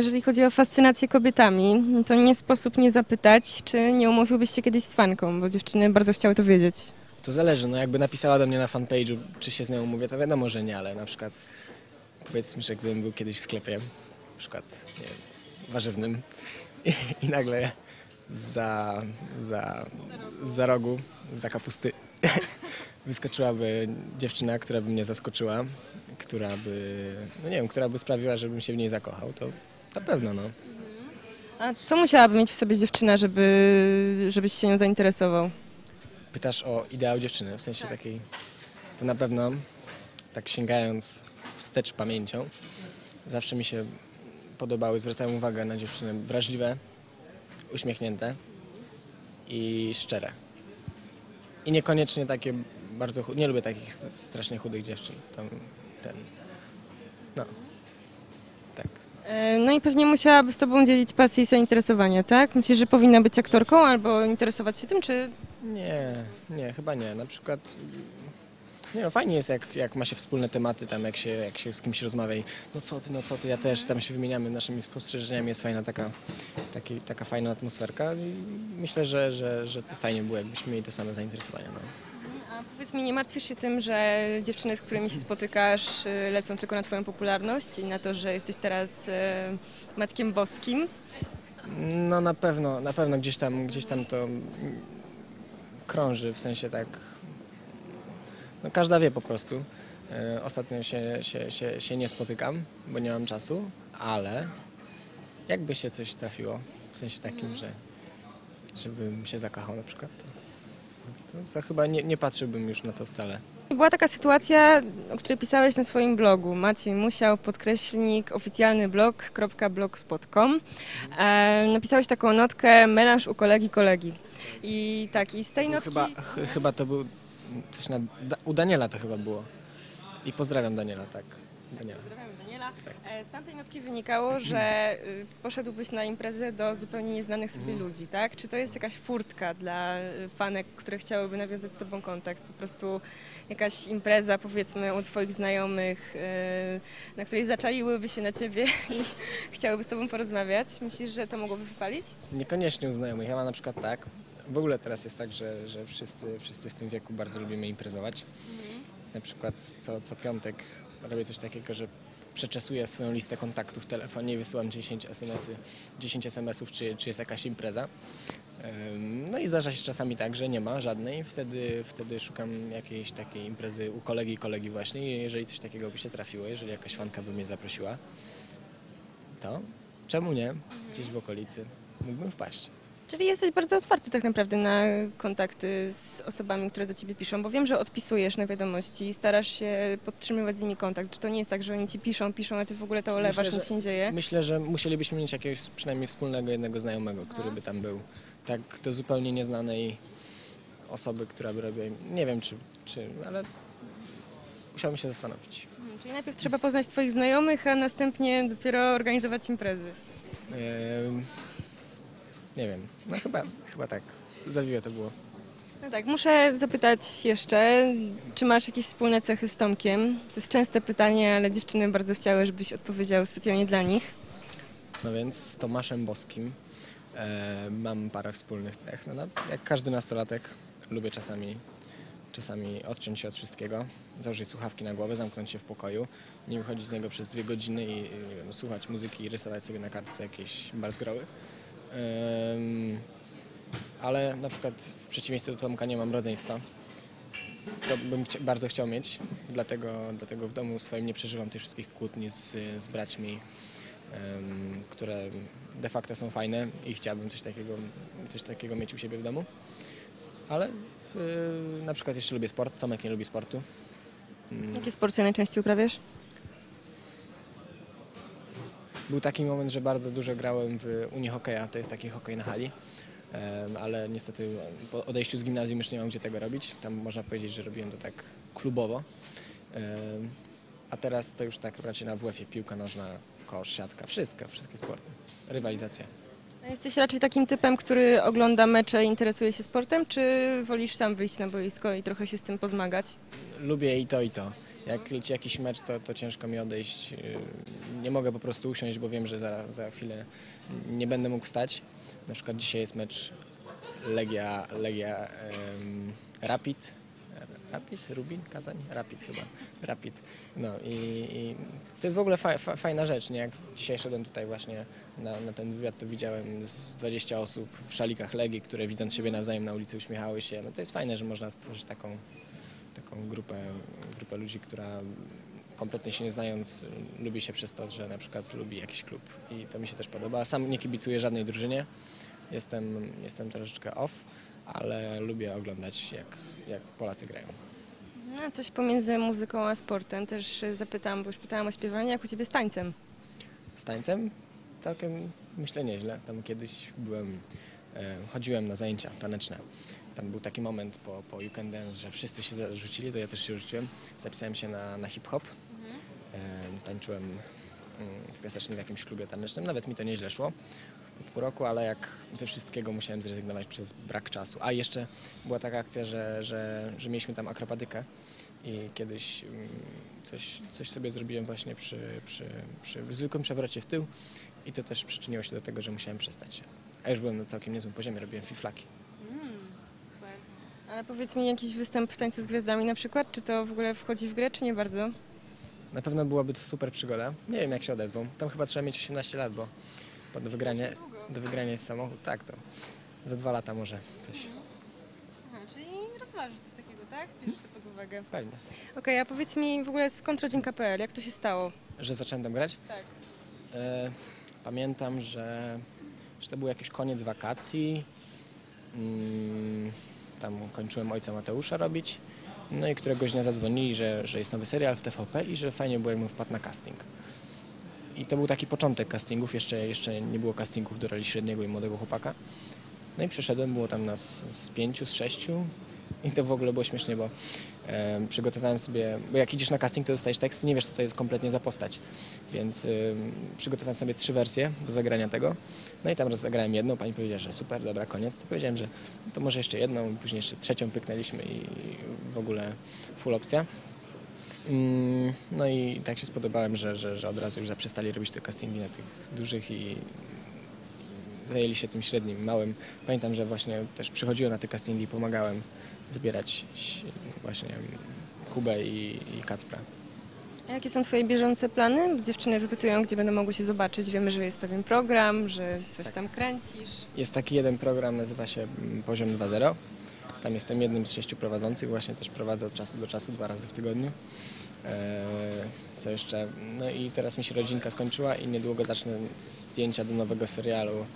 jeżeli chodzi o fascynację kobietami, to nie sposób nie zapytać, czy nie umówiłbyś się kiedyś z fanką, bo dziewczyny bardzo chciały to wiedzieć. To zależy, no jakby napisała do mnie na fanpage'u, czy się z nią umówię, to wiadomo, że nie, ale na przykład powiedzmy, że gdybym był kiedyś w sklepie, na przykład nie wiem, warzywnym i nagle za rogu, za kapusty wyskoczyłaby dziewczyna, która by mnie zaskoczyła, która by, no nie wiem, która by sprawiła, żebym się w niej zakochał, to na pewno, no. A co musiałaby mieć w sobie dziewczyna, żebyś się nią zainteresował? Pytasz o ideał dziewczyny, w sensie takiej, to na pewno, tak sięgając wstecz pamięcią, zawsze mi się podobały, zwracałem uwagę na dziewczyny wrażliwe, uśmiechnięte i szczere. I niekoniecznie takie bardzo chude, nie lubię takich strasznie chudych dziewczyn. No, tak. No i pewnie musiałaby z tobą dzielić pasję i zainteresowania, tak? Myślisz, że powinna być aktorką albo interesować się tym, czy... Nie, chyba nie. Na przykład, nie no, fajnie jest jak ma się wspólne tematy, tam jak się z kimś rozmawia i no co ty, ja też, tam się wymieniamy naszymi spostrzeżeniami, jest fajna taka fajna atmosferka i myślę, że to fajnie było, jakbyśmy mieli te same zainteresowania. No. A powiedz mi, nie martwisz się tym, że dziewczyny, z którymi się spotykasz, lecą tylko na twoją popularność i na to, że jesteś teraz Maćkiem Boskim? No na pewno gdzieś tam to krąży, w sensie tak, no każda wie po prostu. Ostatnio się nie spotykam, bo nie mam czasu, ale jakby się coś trafiło, w sensie takim, żebym się zakochał na przykład, to chyba nie patrzyłbym już na to wcale. Była taka sytuacja, o której pisałeś na swoim blogu, Maciej Musiał, oficjalny blog.blogspot.com. Napisałeś taką notkę, melanż u kolegi. I tak, i z tej notki... Chyba to był coś u Daniela to chyba było. I pozdrawiam Daniela, tak. Daniela. Pozdrawiam Daniela. Tak. Z tamtej notki wynikało, że poszedłbyś na imprezę do zupełnie nieznanych sobie ludzi, tak? Czy to jest jakaś furtka dla fanek, które chciałyby nawiązać z tobą kontakt? Po prostu jakaś impreza, powiedzmy, u twoich znajomych, na której zaczaiłyby się na ciebie i chciałyby z tobą porozmawiać? Myślisz, że to mogłoby wypalić? Niekoniecznie u znajomych. Ja mam na przykład tak. W ogóle teraz jest tak, że wszyscy w tym wieku bardzo lubimy imprezować. Na przykład co piątek robię coś takiego, że przeczesuję swoją listę kontaktów w telefonie i wysyłam 10 SMS-ów, czy jest jakaś impreza. No i zdarza się czasami tak, że nie ma żadnej. Wtedy szukam jakiejś takiej imprezy u kolegi właśnie. I jeżeli coś takiego by się trafiło, jeżeli jakaś fanka by mnie zaprosiła, to czemu nie? Gdzieś w okolicy mógłbym wpaść. Czyli jesteś bardzo otwarty tak naprawdę na kontakty z osobami, które do ciebie piszą, bo wiem, że odpisujesz na wiadomości, starasz się podtrzymywać z nimi kontakt. Czy to nie jest tak, że oni ci piszą, a ty w ogóle to olewasz, nic się nie dzieje? Myślę, że musielibyśmy mieć jakiegoś przynajmniej wspólnego jednego znajomego, który by tam był. Tak do zupełnie nieznanej osoby, która by robiła, nie wiem ale musiałbym się zastanowić. Czyli najpierw trzeba poznać twoich znajomych, a następnie dopiero organizować imprezy. Nie wiem, no chyba tak. Zawiłe to było. No tak, muszę zapytać jeszcze, czy masz jakieś wspólne cechy z Tomkiem? To jest częste pytanie, ale dziewczyny bardzo chciały, żebyś odpowiedział specjalnie dla nich. No więc z Tomaszem Boskim mam parę wspólnych cech. No, jak każdy nastolatek lubię czasami odciąć się od wszystkiego, założyć słuchawki na głowę, zamknąć się w pokoju, nie wychodzić z niego przez 2 godziny i nie wiem, słuchać muzyki i rysować sobie na kartce jakieś barzgroły. Ale na przykład w przeciwieństwie do Tomka nie mam rodzeństwa, co bym bardzo chciał mieć, dlatego w domu swoim nie przeżywam tych wszystkich kłótni z braćmi, które de facto są fajne i chciałbym coś takiego mieć u siebie w domu. Ale na przykład jeszcze lubię sport, Tomek nie lubi sportu. Jakie sporty najczęściej uprawiasz? Był taki moment, że bardzo dużo grałem w unihokeja, to jest taki hokej na hali, ale niestety po odejściu z gimnazjum już nie mam gdzie tego robić. Tam można powiedzieć, że robiłem to tak klubowo, a teraz to już tak raczej na WF-ie piłka nożna, kosz, siatka, wszystkie sporty, rywalizacja. A jesteś raczej takim typem, który ogląda mecze i interesuje się sportem, czy wolisz sam wyjść na boisko i trochę się z tym pozmagać? Lubię i to, i to. Jak leci jakiś mecz, to ciężko mi odejść. Nie mogę po prostu usiąść, bo wiem, że za chwilę nie będę mógł wstać. Na przykład dzisiaj jest mecz Legia Rapid. Rapid? Rubin? Kazań? Rapid chyba. Rapid. No i to jest w ogóle fajna rzecz, nie? Jak dzisiaj szedłem tutaj właśnie na ten wywiad, to widziałem z 20 osób w szalikach Legii, które widząc siebie nawzajem na ulicy uśmiechały się. No to jest fajne, że można stworzyć taką grupę ludzi, która kompletnie się nie znając lubi się przez to, że na przykład lubi jakiś klub i to mi się też podoba. Sam nie kibicuję żadnej drużynie, jestem troszeczkę off, ale lubię oglądać jak Polacy grają. No, coś pomiędzy muzyką a sportem też zapytam, bo już pytałam o śpiewanie, jak u Ciebie z tańcem? Z tańcem całkiem myślę nieźle. Tam kiedyś chodziłem na zajęcia taneczne. Tam był taki moment po You Can Dance, że wszyscy się rzucili, to ja też się rzuciłem. Zapisałem się na hip-hop. Tańczyłem w piasecznym jakimś klubie tanecznym. Nawet mi to nieźle szło po pół roku, ale jak ze wszystkiego musiałem zrezygnować przez brak czasu. A jeszcze była taka akcja, że mieliśmy tam akrobatykę i kiedyś coś sobie zrobiłem właśnie przy zwykłym przewrocie w tył i to też przyczyniło się do tego, że musiałem przestać. A już byłem na całkiem niezłym poziomie, robiłem fiflaki. Super. Ale powiedz mi, jakiś występ w Tańcu z Gwiazdami na przykład, czy to w ogóle wchodzi w grę, czy nie bardzo? Na pewno byłaby to super przygoda. Nie wiem, jak się odezwą. Tam chyba trzeba mieć 18 lat, bo do wygrania jest samochód. Tak, to za 2 lata może coś. Aha, czyli rozważysz coś takiego, tak? Bierzesz to pod uwagę. Pewnie. Okej, a powiedz mi w ogóle skąd rodzinka.pl, jak to się stało? Że zacząłem tam grać? Tak. Pamiętam, że to był jakiś koniec wakacji. Tam kończyłem Ojca Mateusza robić. No i któregoś dnia zadzwonili, że jest nowy serial w TVP i że fajnie było, jakbym wpadł na casting. I to był taki początek castingów, jeszcze nie było castingów do roli średniego i młodego chłopaka. No i przyszedłem, było tam nas z 5, z 6 i to w ogóle było śmiesznie, bo przygotowałem sobie, bo jak idziesz na casting, to dostajesz tekst i nie wiesz, co to jest kompletnie za postać. Więc przygotowałem sobie 3 wersje do zagrania tego. No i tam raz zagrałem jedną, pani powiedziała, że super, dobra, koniec. To powiedziałem, że to może jeszcze jedną, później jeszcze trzecią pyknęliśmy i w ogóle full opcja. No i tak się spodobałem, że od razu już zaprzestali robić te castingi na tych dużych i zajęli się tym średnim, małym. Pamiętam, że właśnie też przychodziłem na te castingi i pomagałem wybierać właśnie Kubę i Kacpra. A jakie są Twoje bieżące plany? Dziewczyny wypytują, gdzie będą mogły się zobaczyć. Wiemy, że jest pewien program, że coś tam kręcisz. Jest taki jeden program, nazywa się Poziom 2.0. Tam jestem jednym z 6 prowadzących, właśnie też prowadzę od czasu do czasu 2 razy w tygodniu. Co jeszcze? No i teraz mi się rodzinka skończyła i niedługo zacznę zdjęcia do nowego serialu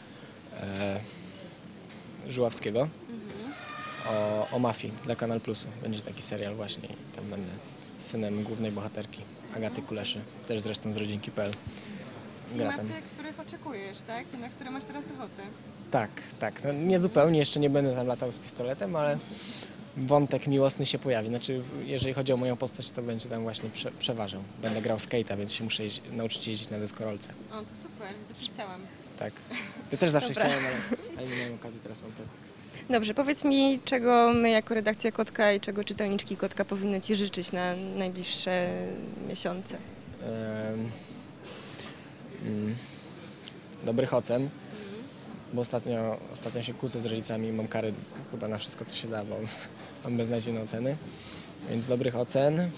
Żuławskiego o mafii dla Kanal Plusu. Będzie taki serial właśnie i tam będę synem głównej bohaterki Agaty Kuleszy, też zresztą z rodzinki.pl. Klimaty, których oczekujesz, tak? I na które masz teraz ochotę. Tak. No, nie zupełnie, jeszcze nie będę tam latał z pistoletem, ale wątek miłosny się pojawi. Znaczy, jeżeli chodzi o moją postać, to będzie tam właśnie przeważał. Będę grał skate'a, więc się muszę nauczyć jeździć na deskorolce. O, to super, zawsze chciałam. Tak. Ja też zawsze Dobra. chciałem, ale nie miałem okazji, teraz mam pretekst. Dobrze, powiedz mi, czego my jako redakcja Kotka i czego czytelniczki Kotka powinny Ci życzyć na najbliższe miesiące? Dobrych ocen, bo ostatnio się kłócę z rodzicami i mam kary chyba na wszystko, co się da, bo mam beznadziejne oceny. Więc dobrych ocen,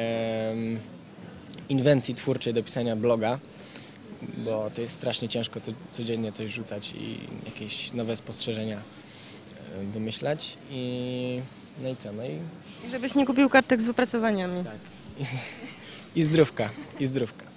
inwencji twórczej do pisania bloga, bo to jest strasznie ciężko codziennie coś rzucać i jakieś nowe spostrzeżenia wymyślać. No i co? No i Żebyś nie kupił kartek z wypracowaniami. tak. I zdrówka.